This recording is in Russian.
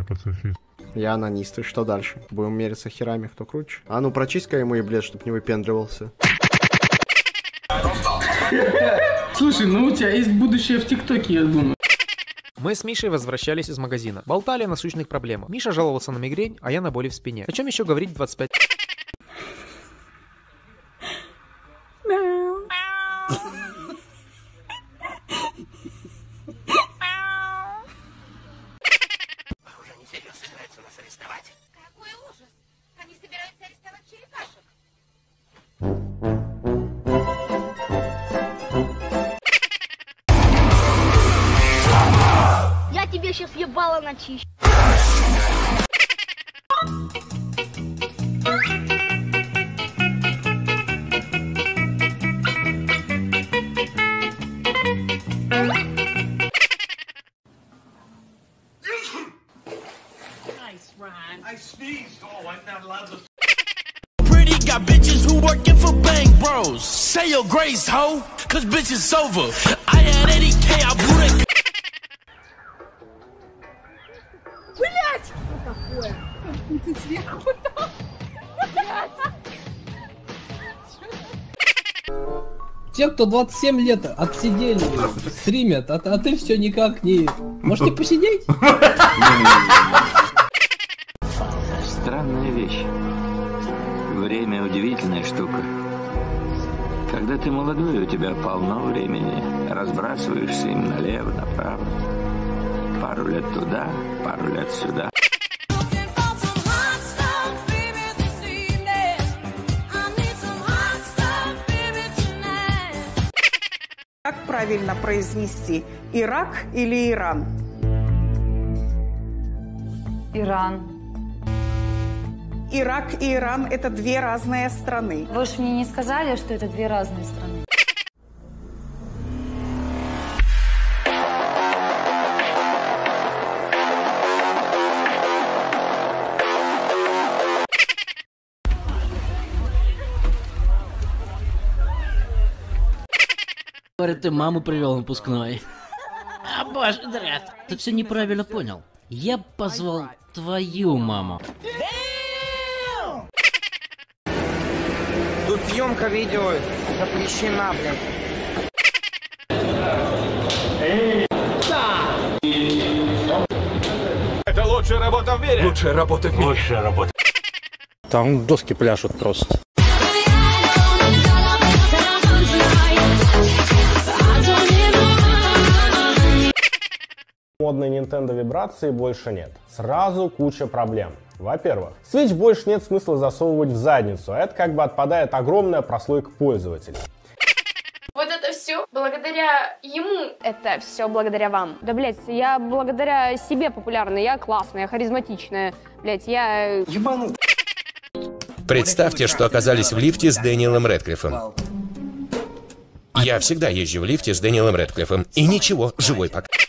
Я пацифист. Я анонист, и что дальше? Будем мериться херами, кто круче? А ну прочисть-ка ему еблет, чтоб не выпендривался. Слушай, ну у тебя есть будущее в ТикТоке, я думаю. Мы с Мишей возвращались из магазина. Болтали о насущных проблемах. Миша жаловался на мигрень, а я на боли в спине. О чем еще говорить в 25? Похоже, они всерьез собираются нас арестовать. Какой ужас! Они собираются арестовать черепашек. Я тебе сейчас ебало начищу. Pretty got bitches who working for Bang Bros. Say your grace, ho, cause bitch is over. I had 80K, I blew that. Блять! Что такое? Ты сверху там. Те, кто 27 лет отсидели, стримят, а ты все никак не... Можете посидеть? Странная вещь. Время удивительная штука. Когда ты молодой, у тебя полно времени. Разбрасываешься им налево, направо. Пару лет туда, пару лет сюда. Как правильно произнести? Ирак или Иран? Иран. Ирак и Иран – это две разные страны. Вы же мне не сказали, что это две разные страны. Говорит, ты маму привел выпускной. А боже, дряд. Ты все неправильно понял. Я позвал твою маму. Тут съемка видео запрещена, блин. Это лучшая работа в мире. Лучшая работа в мире. Лучшая работа. Там доски пляшут просто. Модной Nintendo вибрации больше нет. Сразу куча проблем. Во-первых, Switch больше нет смысла засовывать в задницу, а это как бы отпадает огромная прослойка пользователей. Вот это все благодаря ему. Это все благодаря вам. Да, блять, я благодаря себе популярная, я классная, я харизматичная. Блять, я... Ебанут. Представьте, что оказались в лифте с Дэниелом Рэдклиффом. Я всегда езжу в лифте с Дэниелом Рэдклиффом. И ничего, живой пока.